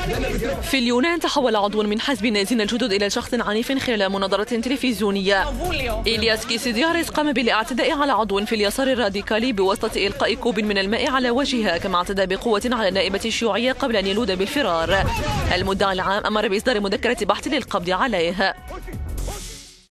في اليونان تحول عضو من حزب النازيين الجدد إلى شخص عنيف خلال مناظرة تلفزيونية. إلياس كيسيدياريس قام بالاعتداء على عضو في اليسار الراديكالي بواسطة إلقاء كوب من الماء على وجهها، كما اعتدى بقوة على النائبة الشيوعية قبل أن يلود بالفرار. المدعي العام أمر بإصدار مذكرة بحث للقبض عليه.